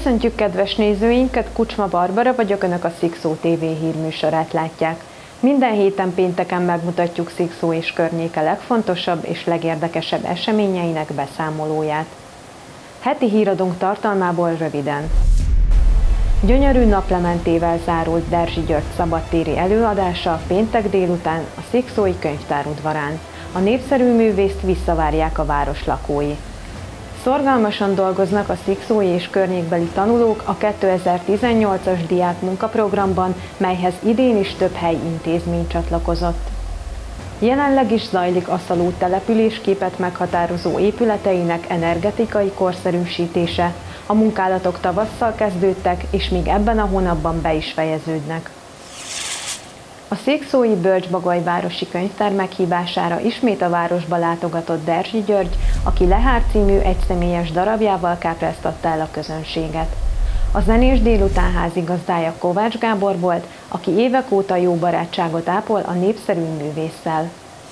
Köszöntjük kedves nézőinket, Kucsma Barbara vagyok, Önök a Szikszó TV hírműsorát látják. Minden héten pénteken megmutatjuk Szikszó és környéke legfontosabb és legérdekesebb eseményeinek beszámolóját. Heti híradónk tartalmából röviden. Gyönyörű naplementével zárult Derzsi György szabadtéri előadása péntek délután a Szikszói Könyvtár udvarán. A népszerű művészt visszavárják a város lakói. Szorgalmasan dolgoznak a szikszói és környékbeli tanulók a 2018-as diák munkaprogramban, melyhez idén is több helyi intézmény csatlakozott. Jelenleg is zajlik a Szaló településképet meghatározó épületeinek energetikai korszerűsítése. A munkálatok tavasszal kezdődtek, és még ebben a hónapban be is fejeződnek. A székszói Bölcs-Bagoly-városi könyvtár meghívására ismét a városba látogatott Derzsi György, aki Lehár című egyszemélyes darabjával kápráztatta el a közönséget. A zenés délután házigazdája Kovács Gábor volt, aki évek óta jó barátságot ápol a népszerű művésszel.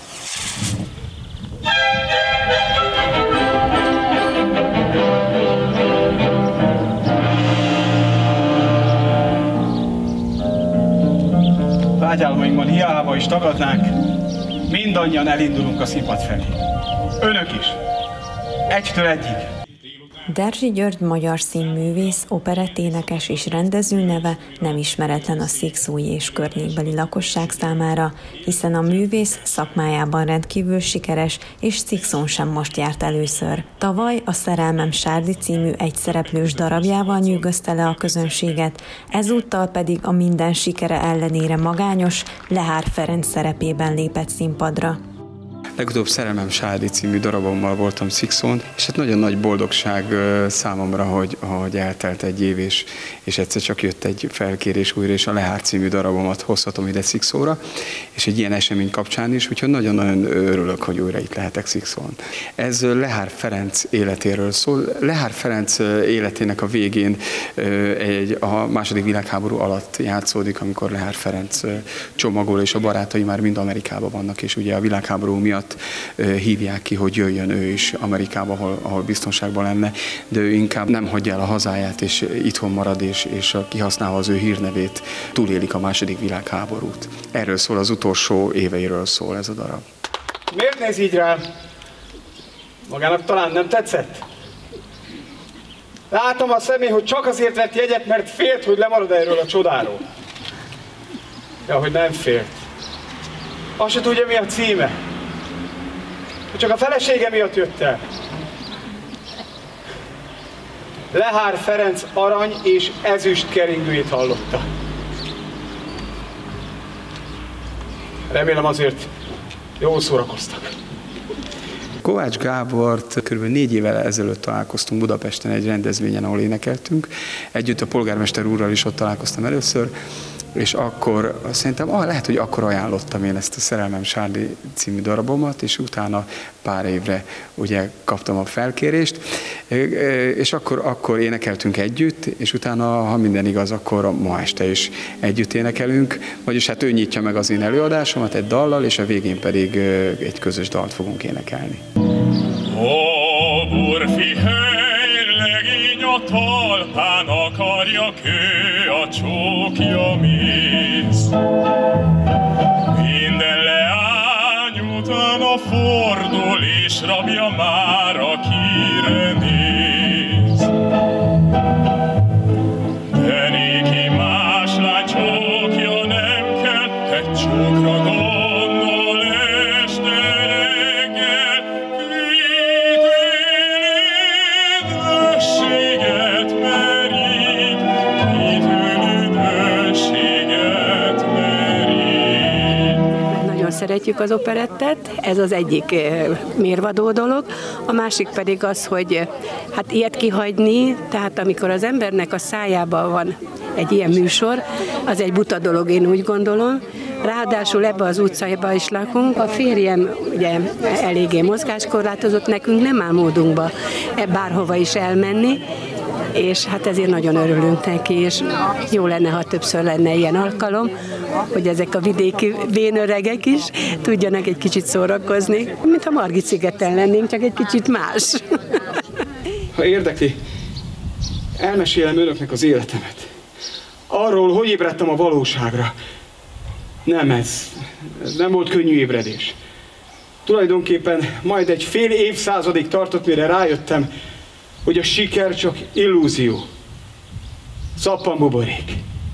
Vágyálmainkban hiába is tagadnánk, mindannyian elindulunk a színpad felé. Önök is. Egytől egyig. Derzsi György magyar színművész, operetténekes és rendező neve nem ismeretlen a szikszói és környékbeli lakosság számára, hiszen a művész szakmájában rendkívül sikeres, és Szikszón sem most járt először. Tavaly a Szerelmem Sárdi című egyszereplős darabjával nyűgözte le a közönséget, ezúttal pedig a minden sikere ellenére magányos Lehár Ferenc szerepében lépett színpadra. Legutóbb Szerelmem Sárdi című darabommal voltam Szikszón, és hát nagyon nagy boldogság számomra, hogy eltelt egy év, és egyszer csak jött egy felkérés újra, és a Lehár című darabomat hozhatom ide Szikszóra, és egy ilyen esemény kapcsán is, úgyhogy nagyon-nagyon örülök, hogy újra itt lehetek Szikszón. Ez Lehár Ferenc életéről szól. Lehár Ferenc életének a végén a második világháború alatt játszódik, amikor Lehár Ferenc csomagol, és a barátai már mind Amerikában vannak, és ugye a világháború miatt hívják ki, hogy jöjjön ő is Amerikába, ahol biztonságban lenne, de ő inkább nem hagyja el a hazáját, és itthon marad, és kihasználva az ő hírnevét túlélik a második világháborút. Erről szól, az utolsó éveiről szól ez a darab. Miért néz így rám? Magának talán nem tetszett? Látom a szemén, hogy csak azért vett jegyet, mert félt, hogy lemarad erről a csodáról. Ja, hogy nem félt. Azt se tudja, mi a címe. Csak a felesége miatt jött el. Lehár Ferenc arany és ezüst keringőjét hallotta. Remélem azért jól szórakoztak. Kovács Gábort kb. 4 évvel ezelőtt találkoztunk Budapesten egy rendezvényen, ahol énekeltünk. Együtt a polgármester úrral is ott találkoztam először, és akkor szerintem lehet, hogy akkor ajánlottam én ezt a Szerelmem Sárdi című darabomat, és utána pár évre ugye kaptam a felkérést, és akkor énekeltünk együtt, és utána, ha minden igaz, akkor ma este is együtt énekelünk, vagyis hát ő nyitja meg az én előadásomat egy dallal, és a végén pedig egy közös dalt fogunk énekelni. A talpán akarja kő, a csókja mész. Minden leány utána fordul, és rabja már akire néz. De néki más lány csókja nem kell, egy csókra gondol este reggel, szeretjük az operettet, ez az egyik mérvadó dolog, a másik pedig az, hogy hát ilyet kihagyni, tehát amikor az embernek a szájában van egy ilyen műsor, az egy buta dolog, én úgy gondolom. Ráadásul ebbe az utcába is lakunk. A férjem ugye eléggé mozgáskorlátozott, nekünk nem áll módunkba bárhova is elmenni, és hát ezért nagyon örülünk neki, és jó lenne, ha többször lenne ilyen alkalom, hogy ezek a vidéki vénöregek is tudjanak egy kicsit szórakozni, mint ha Margit-szigeten lennénk, csak egy kicsit más. Ha érdekli, elmesélem önöknek az életemet. Arról, hogy ébredtem a valóságra. Nem, ez nem volt könnyű ébredés. Tulajdonképpen majd egy fél évszázadig tartott, mire rájöttem, hogy a siker csak illúzió. Szappanbuborék.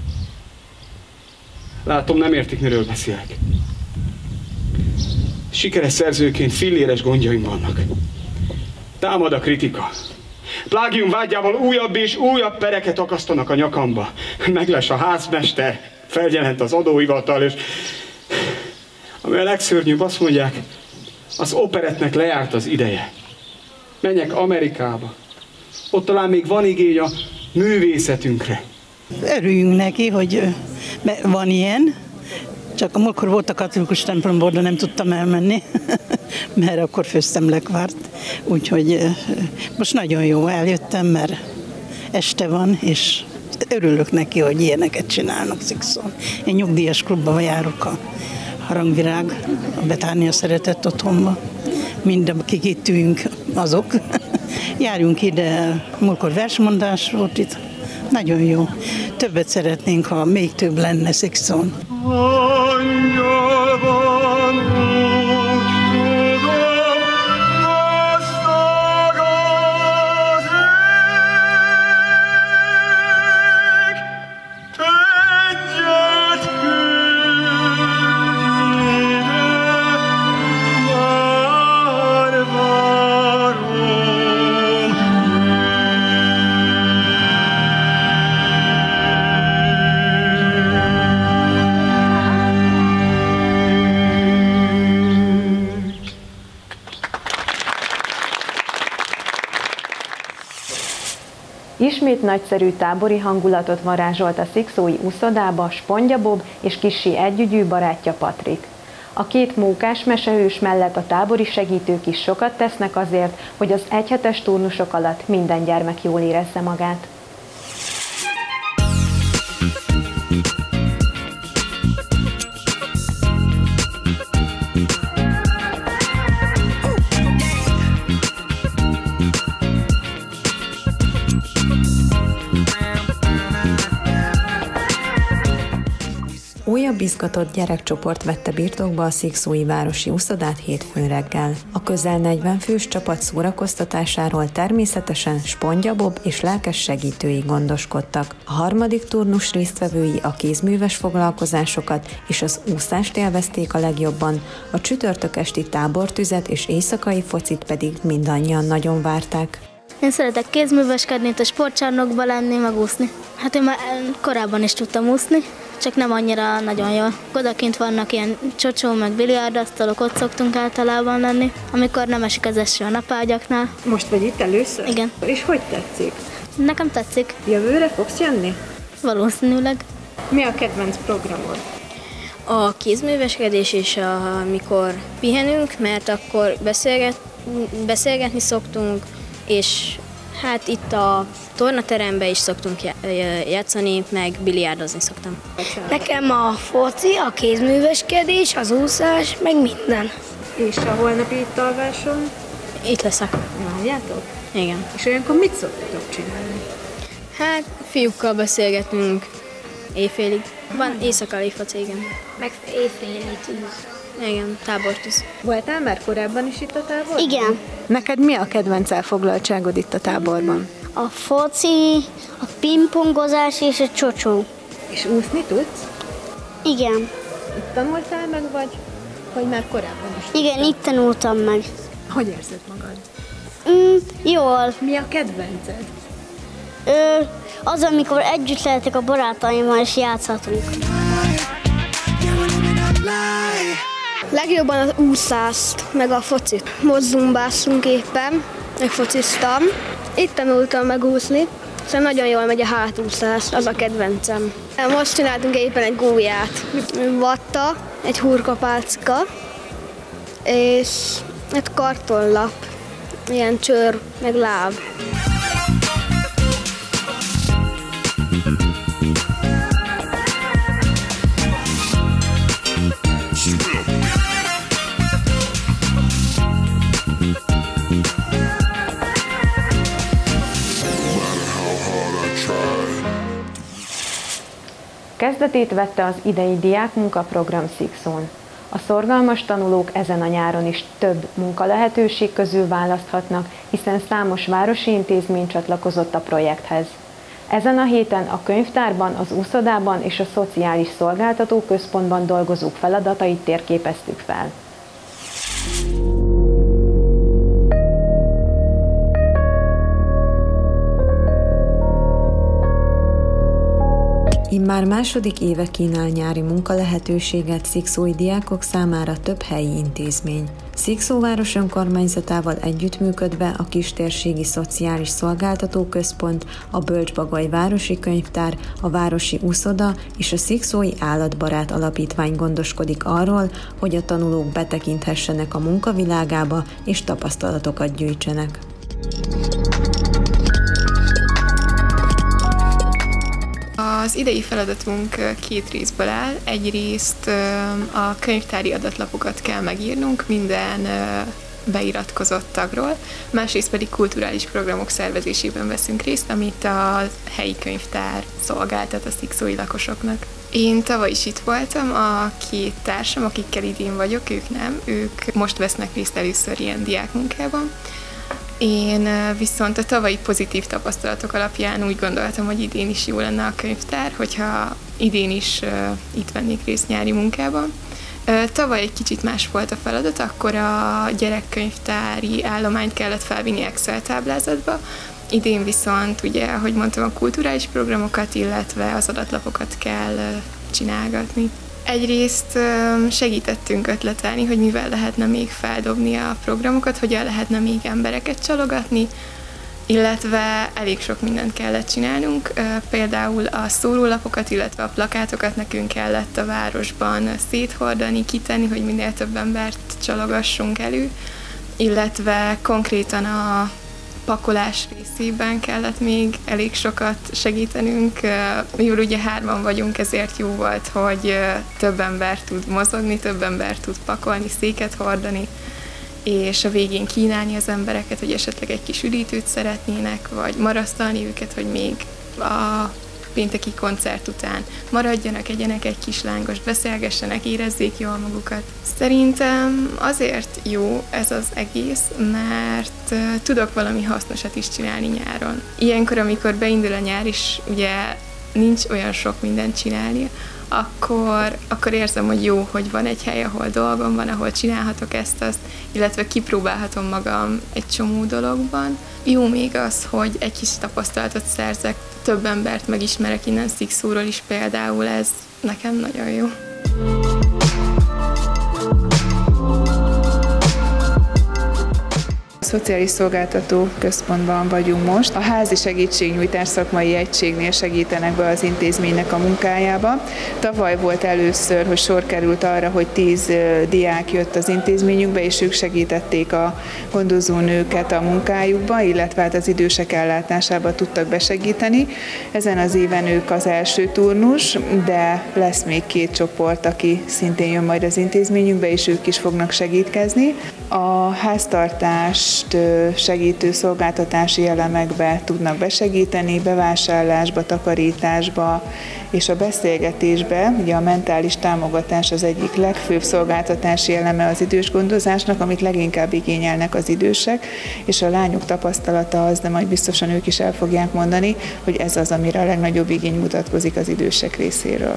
Látom, nem értik, miről beszélek. Sikeres szerzőként filléres gondjaim vannak. Támad a kritika. Plágium vágyával újabb és újabb pereket akasztanak a nyakamba. Megless a házmester, feljelent az adóhivatal, és ami a legszörnyűbb, azt mondják, az operettnek lejárt az ideje. Menjek Amerikába. Ott talán még van igény a művészetünkre. Örüljünk neki, hogy van ilyen. Csak a múltkor volt a katolikus templomból, de nem tudtam elmenni, mert akkor főztem lekvárt. Úgyhogy most nagyon jó, eljöttem, mert este van, és örülök neki, hogy ilyeneket csinálnak Szikszón. Én nyugdíjas klubba járok, a Harangvirág, a Betánia Szeretett Otthonba. Mind akik itt ülünk, azok. Járjunk ide, múltkor versmondás volt itt. Nagyon jó. Többet szeretnénk, ha még több lenne Szikszón. Ismét nagyszerű tábori hangulatot varázsolt a szikszói úszodába Spondja Bob és kissé együgyű barátja Patrik. A két mókás mesehős mellett a tábori segítők is sokat tesznek azért, hogy az egyhetes turnusok alatt minden gyermek jól érezze magát. Újabb izgatott gyerekcsoport vette birtokba a szikszói városi úszodát hétfőn reggel. A közel 40 fős csapat szórakoztatásáról természetesen Spondja Bob és lelkes segítői gondoskodtak. A harmadik turnus résztvevői a kézműves foglalkozásokat és az úszást élvezték a legjobban, a csütörtök esti tábortüzet és éjszakai focit pedig mindannyian nagyon várták. Én szeretek kézműveskedni, a sportcsarnokba lenni, meg úszni. Hát én már korábban is tudtam úszni, csak nem annyira nagyon jól. Odakint vannak ilyen csocsó, meg biliárdasztalok, ott szoktunk általában lenni, amikor nem esik az eső a napágyaknál. Most vagy itt először? Igen. És hogy tetszik? Nekem tetszik. Jövőre fogsz jönni? Valószínűleg. Mi a kedvenc programod? A kézműveskedés és amikor pihenünk, mert akkor beszélgetni szoktunk, és hát itt a tornateremben is szoktunk játszani, meg biliárdozni szoktam. Nekem a foci, a kézműveskedés, az úszás, meg minden. És a holnapi itt alváson? Itt leszek. Várjátok? Igen. És olyankor mit szoktatok csinálni? Hát fiúkkal beszélgetünk éjfélig. Van éjszakai foci, igen. Meg éjféli tűz. Igen, tábortűz. Voltál már korábban is itt a táborban? Igen. Neked mi a kedvenc elfoglaltságod itt a táborban? A foci, a pingpongozás és a csocsó. És úszni tudsz? Igen. Itt tanultál meg, vagy már korábban is? Igen, itt tanultam meg. Hogy érzed magad? Jól. Mi a kedvenced? Az, amikor együtt lehetek a barátaimmal és játszhatunk. Legjobban az úszást, meg a focit. Mozzumbászunk éppen, meg fociztam. Itt tanultam megúszni, szóval nagyon jól megy a hátúszás, az a kedvencem. Most csináltunk éppen egy gólyát. Vatta, egy hurkapálcka, és egy kartonlap, ilyen csőr, meg láb. Kezdetét vette az idei diákmunkaprogram Szikszón. A szorgalmas tanulók ezen a nyáron is több munkalehetőség közül választhatnak, hiszen számos városi intézmény csatlakozott a projekthez. Ezen a héten a könyvtárban, az úszodában és a szociális szolgáltató központban dolgozók feladatait térképeztük fel. Immár második éve kínál nyári munkalehetőséget szikszói diákok számára több helyi intézmény. Szikszó város önkormányzatával együttműködve a Kistérségi Szociális Szolgáltató Központ, a Bölcs-Bagoly Városi Könyvtár, a Városi Úszoda és a Szikszói Állatbarát Alapítvány gondoskodik arról, hogy a tanulók betekinthessenek a munkavilágába és tapasztalatokat gyűjtsenek. Az idei feladatunk két részből áll. Egyrészt a könyvtári adatlapokat kell megírnunk minden beiratkozott tagról, másrészt pedig kulturális programok szervezésében veszünk részt, amit a helyi könyvtár szolgáltat a szikszói lakosoknak. Én tavaly is itt voltam, a két társam, akikkel idén vagyok, ők nem, ők most vesznek részt először ilyen diákmunkában. Én viszont a tavalyi pozitív tapasztalatok alapján úgy gondoltam, hogy idén is jó lenne a könyvtár, hogyha idén is itt vennék részt nyári munkában. Tavaly egy kicsit más volt a feladat, akkor a gyerekkönyvtári állományt kellett felvinni Excel táblázatba, idén viszont, ugye, ahogy mondtam, a kulturális programokat, illetve az adatlapokat kell csinálgatni. Egyrészt segítettünk ötletelni, hogy mivel lehetne még feldobni a programokat, hogyan lehetne még embereket csalogatni, illetve elég sok mindent kellett csinálnunk. Például a szórólapokat, illetve a plakátokat nekünk kellett a városban széthordani, kitenni, hogy minél több embert csalogassunk elő, illetve konkrétan a pakolás részében kellett még elég sokat segítenünk. Mivel ugye 3-an vagyunk, ezért jó volt, hogy több ember tud mozogni, több ember tud pakolni, széket hordani, és a végén kínálni az embereket, hogy esetleg egy kis üdítőt szeretnének, vagy marasztalni őket, hogy még a pénteki koncert után maradjanak, egyenek egy kis lángost, beszélgessenek, érezzék jól magukat. Szerintem azért jó ez az egész, mert tudok valami hasznosat is csinálni nyáron. Ilyenkor, amikor beindul a nyár, és ugye nincs olyan sok mindent csinálni, akkor érzem, hogy jó, hogy van egy hely, ahol dolgom van, ahol csinálhatok ezt-azt, illetve kipróbálhatom magam egy csomó dologban. Jó még az, hogy egy kis tapasztalatot szerzek, több embert megismerek innen Szikszóról is például, ez nekem nagyon jó. A Szociális Szolgáltató Központban vagyunk most. A házi segítségnyújtás szakmai egységnél segítenek be az intézménynek a munkájába. Tavaly volt először, hogy sor került arra, hogy 10 diák jött az intézményünkbe, és ők segítették a gondozónőket a munkájukba, illetve hát az idősek ellátásába tudtak besegíteni. Ezen az éven ők az első turnus, de lesz még 2 csoport, aki szintén jön majd az intézményünkbe, és ők is fognak segítkezni. A háztartás segítő szolgáltatási elemekbe tudnak besegíteni, bevásárlásba, takarításba és a beszélgetésbe. Ugye a mentális támogatás az egyik legfőbb szolgáltatási eleme az idős gondozásnak, amit leginkább igényelnek az idősek, és a lányok tapasztalata az, de majd biztosan ők is el fogják mondani, hogy ez az, amire a legnagyobb igény mutatkozik az idősek részéről.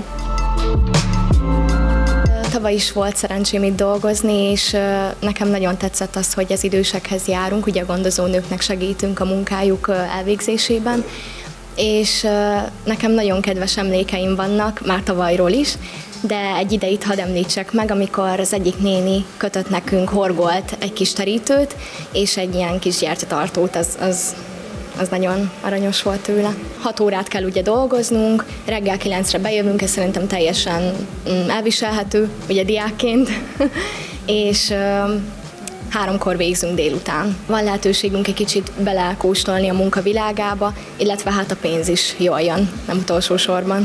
Tavaly is volt szerencsém itt dolgozni, és nekem nagyon tetszett az, hogy az idősekhez járunk, ugye a gondozónőknek segítünk a munkájuk elvégzésében, és nekem nagyon kedves emlékeim vannak, már tavalyról is, de egy ideit hadd említsek meg, amikor az egyik néni kötött nekünk, horgolt egy kis terítőt, és egy ilyen kis gyertyatartót, az nagyon aranyos volt tőle. 6 órát kell ugye dolgoznunk, reggel 9-re bejövünk, ez szerintem teljesen elviselhető, ugye diákként, és 3-kor végzünk délután. Van lehetőségünk egy kicsit belekóstolni a munka világába, illetve hát a pénz is jól jön, nem utolsó sorban.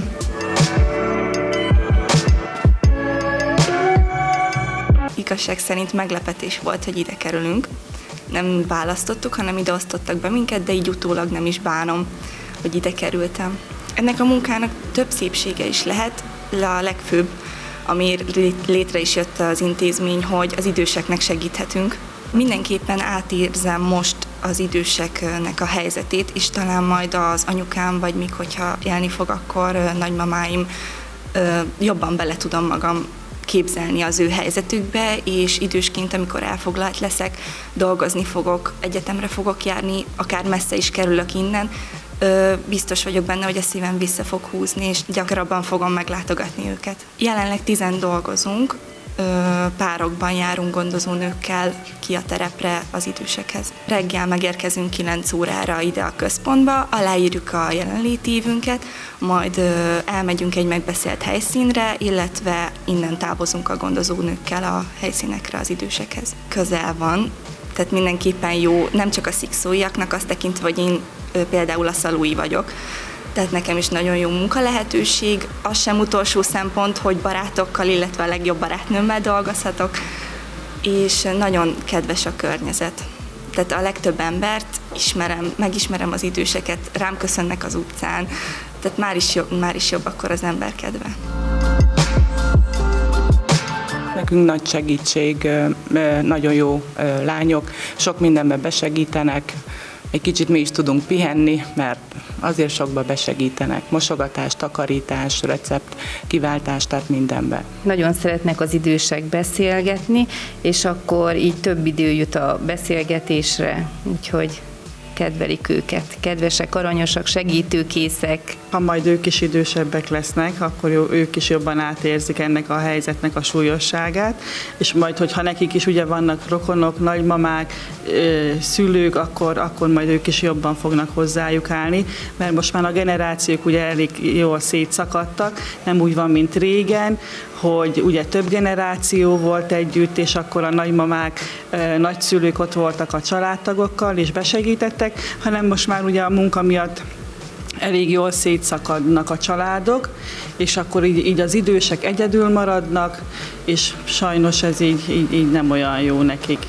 Igazság szerint meglepetés volt, hogy ide kerülünk. Nem választottuk, hanem ide osztottak be minket, de így utólag nem is bánom, hogy ide kerültem. Ennek a munkának több szépsége is lehet, a legfőbb, ami létre is jött az intézmény, hogy az időseknek segíthetünk. Mindenképpen átérzem most az időseknek a helyzetét, és talán majd az anyukám, vagy még hogyha élni fog, akkor nagymamáim jobban bele tudom magam képzelni az ő helyzetükbe, és idősként, amikor elfoglalt leszek, dolgozni fogok, egyetemre fogok járni, akár messze is kerülök innen, biztos vagyok benne, hogy a szívem vissza fog húzni, és gyakrabban fogom meglátogatni őket. Jelenleg 10 dolgozunk, párokban járunk gondozónőkkel ki a terepre az idősekhez. Reggel megérkezünk 9 órára ide a központba, aláírjuk a jelenléti évünket, majd elmegyünk egy megbeszélt helyszínre, illetve innen távozunk a gondozónőkkel a helyszínekre az idősekhez. Közel van, tehát mindenképpen jó, nem csak a szikszóiaknak, azt tekintve, hogy én például a szalói vagyok, tehát nekem is nagyon jó munkalehetőség. Az sem utolsó szempont, hogy barátokkal, illetve a legjobb barátnőmmel dolgozhatok, és nagyon kedves a környezet. Tehát a legtöbb embert ismerem, megismerem az időseket, rám köszönnek az utcán, tehát már is jobb akkor az ember kedve. Nekünk nagy segítség, nagyon jó lányok, sok mindenben besegítenek, egy kicsit mi is tudunk pihenni, mert azért sokba besegítenek. Mosogatás, takarítás, recept, kiváltás, tehát mindenben. Nagyon szeretnek az idősek beszélgetni, és akkor így több idő jut a beszélgetésre, úgyhogy kedvelik őket. Kedvesek, aranyosak, segítőkészek. Ha majd ők is idősebbek lesznek, akkor ők is jobban átérzik ennek a helyzetnek a súlyosságát, és majd, hogyha nekik is ugye vannak rokonok, nagymamák, szülők, akkor majd ők is jobban fognak hozzájuk állni, mert most már a generációk ugye elég jól szétszakadtak, nem úgy van, mint régen, hogy ugye több generáció volt együtt, és akkor a nagymamák, nagyszülők ott voltak a családtagokkal, és besegítettek, hanem most már ugye a munka miatt elég jól szétszakadnak a családok, és akkor így az idősek egyedül maradnak, és sajnos ez így nem olyan jó nekik.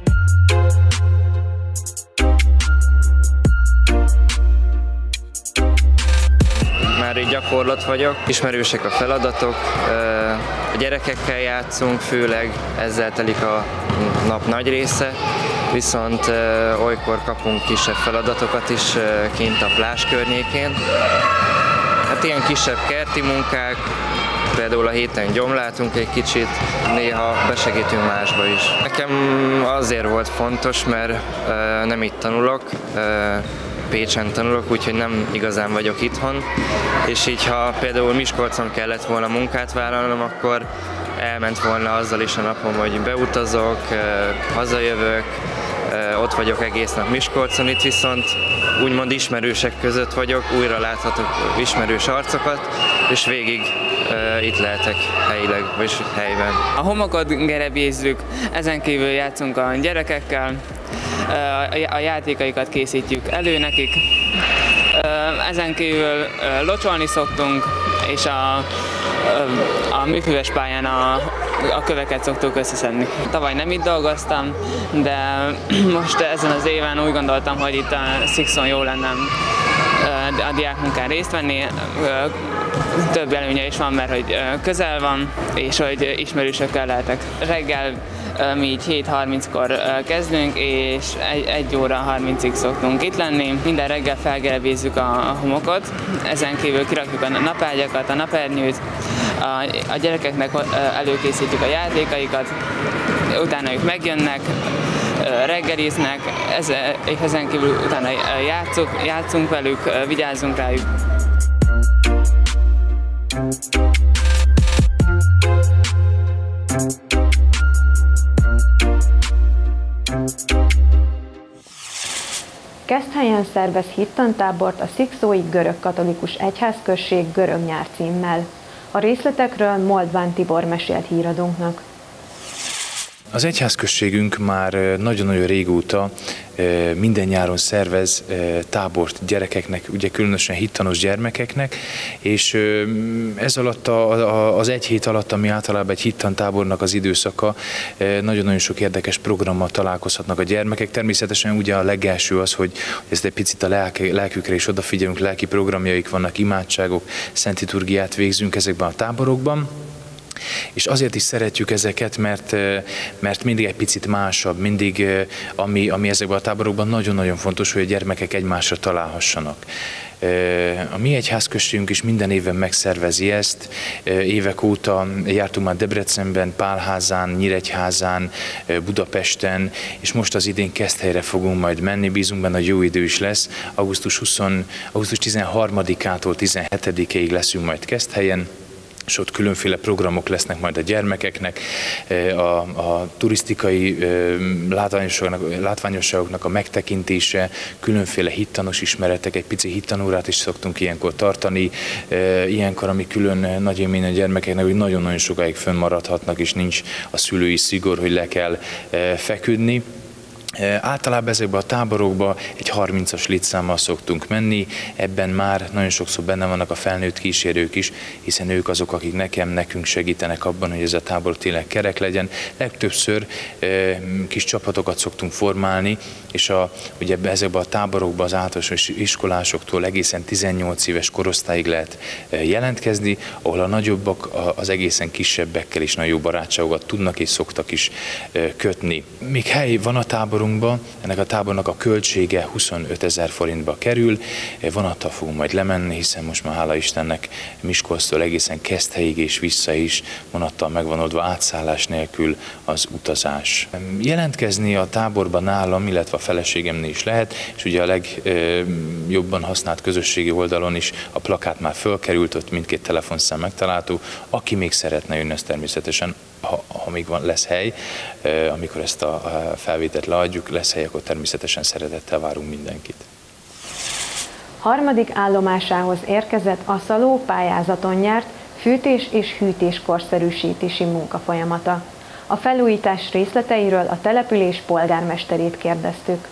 Már így gyakorlat vagyok, ismerősek a feladatok, a gyerekekkel játszunk, főleg ezzel telik a nap nagy része, viszont olykor kapunk kisebb feladatokat is kint a plázs környékén. Hát ilyen kisebb kerti munkák, például a héten gyomlátunk egy kicsit, néha besegítünk másba is. Nekem azért volt fontos, mert nem itt tanulok, Pécsen tanulok, úgyhogy nem igazán vagyok itthon, és így ha például Miskolcon kellett volna munkát vállalnom, akkor elment volna azzal is a napom, hogy beutazok, hazajövök, ott vagyok egész nap Miskolcon, itt viszont úgymond ismerősek között vagyok, újra láthatok ismerős arcokat, és végig itt lehetek helyileg, vagy helyben. A homokot gerebjézzük, ezen kívül játszunk a gyerekekkel, a játékaikat készítjük elő nekik, ezen kívül locsolni szoktunk, és a műfüves pályán a köveket szoktuk összeszedni. Tavaly nem itt dolgoztam, de most ezen az éven úgy gondoltam, hogy itt a Szikszon jó lenne a diákmunkán részt venni. Több előnye is van, mert hogy közel van, és hogy ismerősökkel lehetek. Reggel mi így 7:30-kor kezdünk, és 1 óra 30-ig szoktunk itt lenni. Minden reggel felgerebézzük a homokot, ezen kívül kirakjuk a napágyakat, a napernyőt, a gyerekeknek előkészítjük a játékaikat, utána ők megjönnek, reggeliznek, ezen kívül utána játszunk velük, vigyázzunk rájuk. Keszthelyen szervez hittantábort a Szikszói Görög-katolikus Egyházközség Görög nyár címmel. A részletekről Moldván Tibor mesélt híradónknak. Az egyházközségünk már nagyon-nagyon régóta minden nyáron szervez tábort gyerekeknek, ugye különösen hittanos gyermekeknek, és ez alatt az egy hét alatt, ami általában egy hittantábornak az időszaka, nagyon-nagyon sok érdekes programmal találkozhatnak a gyermekek. Természetesen ugye a legelső az, hogy ezt egy picit a lelkükre is odafigyelünk, lelki programjaik vannak, imádságok, szent liturgiát végzünk ezekben a táborokban. És azért is szeretjük ezeket, mert mindig egy picit másabb, mindig, ami ezekben a táborokban nagyon-nagyon fontos, hogy a gyermekek egymásra találhassanak. A mi egyházközségünk is minden évben megszervezi ezt. Évek óta jártunk már Debrecenben, Pálházán, Nyíregyházán, Budapesten, és most az idén Keszthelyre fogunk majd menni. Bízunk benne, hogy jó idő is lesz. Augusztus 13-ától 17-ig leszünk majd Keszthelyen, és ott különféle programok lesznek majd a gyermekeknek, a turisztikai látványosságoknak a megtekintése, különféle hittanos ismeretek, egy pici hittanórát is szoktunk ilyenkor tartani, ilyenkor, ami külön nagy élmény a gyermekeknek, hogy nagyon-nagyon sokáig fönnmaradhatnak, és nincs a szülői szigor, hogy le kell feküdni. Általában ezekben a táborokban egy 30-as létszámmal szoktunk menni, ebben már nagyon sokszor benne vannak a felnőtt kísérők is, hiszen ők azok, akik nekünk segítenek abban, hogy ez a tábor tényleg kerek legyen. Legtöbbször kis csapatokat szoktunk formálni, és ugye ezekben a táborokban az általános iskolásoktól egészen 18 éves korosztályig lehet jelentkezni, ahol a nagyobbak az egészen kisebbekkel is nagyon jó barátságokat tudnak és szoktak is kötni. Még hely van a táborunkban, ennek a tábornak a költsége 25 000 forintba kerül, vonattal fogunk majd lemenni, hiszen most már hála Istennek Miskolctól egészen Keszthelyig és vissza is vonattal megvan oldva, átszállás nélkül az utazás. Jelentkezni a táborban nálam, illetve a feleségemnél is lehet, és ugye a legjobban használt közösségi oldalon is a plakát már fölkerült, ott mindkét telefonszám megtalálható. Aki még szeretne jönni, ez természetesen, ha még lesz hely, amikor ezt a felvételt leadjuk, lesz hely, akkor természetesen szeretettel várunk mindenkit. Harmadik állomásához érkezett a Szaló pályázaton nyert fűtés és hűtés korszerűsítési munkafolyamata. A felújítás részleteiről a település polgármesterét kérdeztük.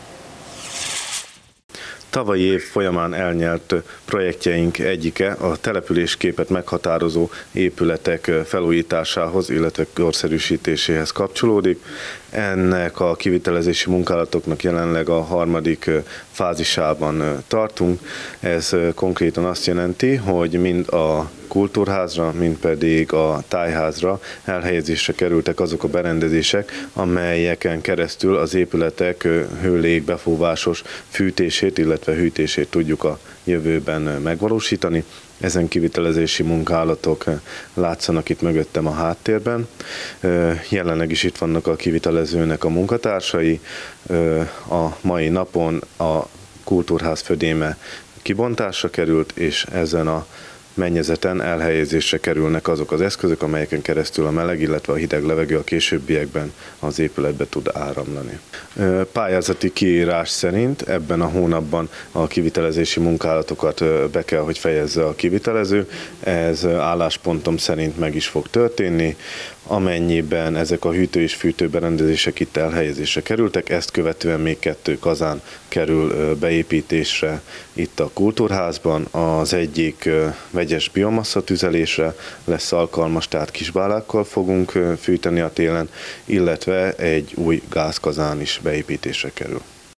Tavalyi év folyamán elnyert projektjeink egyike a településképet meghatározó épületek felújításához, illetve korszerűsítéséhez kapcsolódik. Ennek a kivitelezési munkálatoknak jelenleg a harmadik fázisában tartunk. Ez konkrétan azt jelenti, hogy mind a kultúrházra, mind pedig a tájházra elhelyezésre kerültek azok a berendezések, amelyeken keresztül az épületek hő-lég-befúvásos fűtését, illetve hűtését tudjuk a jövőben megvalósítani. Ezen kivitelezési munkálatok látszanak itt mögöttem a háttérben. Jelenleg is itt vannak a kivitelezőnek a munkatársai. A mai napon a kultúrház födéme kibontásra került, és ezen a mennyezeten elhelyezésre kerülnek azok az eszközök, amelyeken keresztül a meleg, illetve a hideg levegő a későbbiekben az épületbe tud áramlani. Pályázati kiírás szerint ebben a hónapban a kivitelezési munkálatokat be kell, hogy fejezze a kivitelező. Ez álláspontom szerint meg is fog történni. Amennyiben ezek a hűtő és fűtő berendezések itt elhelyezésre kerültek, ezt követően még 2 kazán kerül beépítésre itt a kultúrházban. Az egyik vegyes biomassa tüzelésre lesz alkalmas, tehát kisbálákkal fogunk fűteni a télen, illetve egy új gázkazán is beépítésre kerül.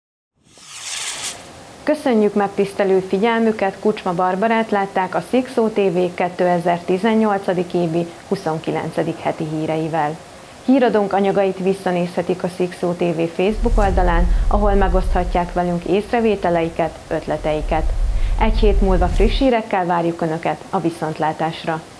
Köszönjük megtisztelő figyelmüket, Kucsma Barbarát látták a Szikszó TV 2018. évi 29. heti híreivel. Híradónk anyagait visszanézhetik a Szikszó TV Facebook oldalán, ahol megoszthatják velünk észrevételeiket, ötleteiket. Egy hét múlva friss hírekkel várjuk Önöket a viszontlátásra.